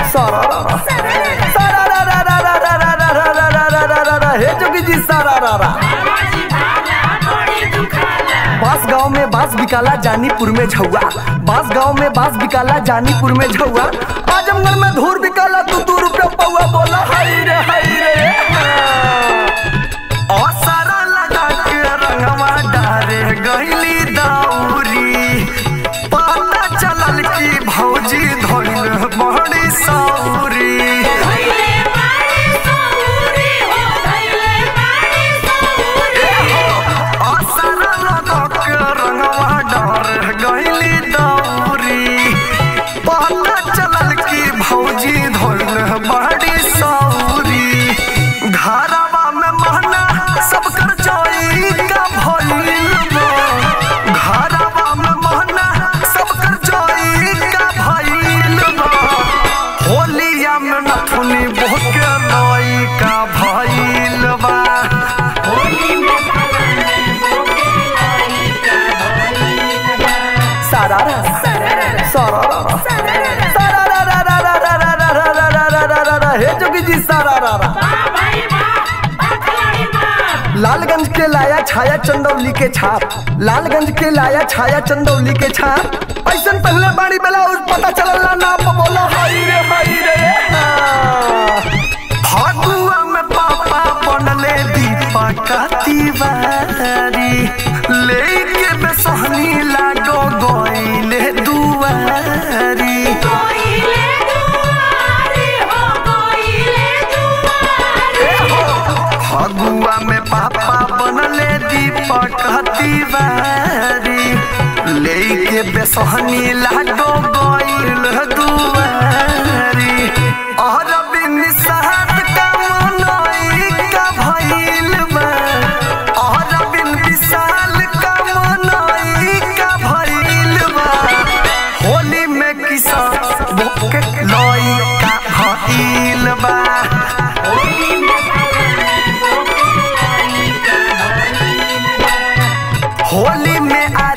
हे जोगी जी बांस गांव में बांस बिकाला जानीपुर में झौआ, बांस गांव में बांस बिकाला जानीपुर में झौआ, आजमगढ़ में धूर बिकाला तू रुपया पौआ। बोला हाय रे और सारा लगा के रंगवा डारे गईली दौरी, पता चलल की भौजी धोइल बड़ी सौरी। घरवा में महना सब कर जोई का भइल बा, घरवा में महना सब कर जोई का भइल बा, होलिया में नथुनी भोके लोई का भइल बा, होली में सारा हे जोगी जी लालगंज के लाया छाया चंदौली के छाप, लालगंज के लाया छाया चंदौली के छाप, ऐसा पहले बाड़ी बेला उस पता चलला ना बोला हाय रे फगुआ में पापा बनले दीपक तिवारी, लेके बेसहनी लागो गइले दुआरी, फगुआ में पापा बनले दीपक तिवारी, लेके बेसहनी लागो गइल दुआरी, और बिन साथ का मनई का भइल बा, और बिन विशाल का मनई का भइल बा, होली में किसा भोके लई का भइल बा, होली में